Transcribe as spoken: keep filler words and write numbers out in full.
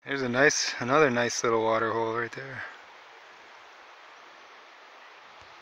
There's a nice, another nice little water hole right there.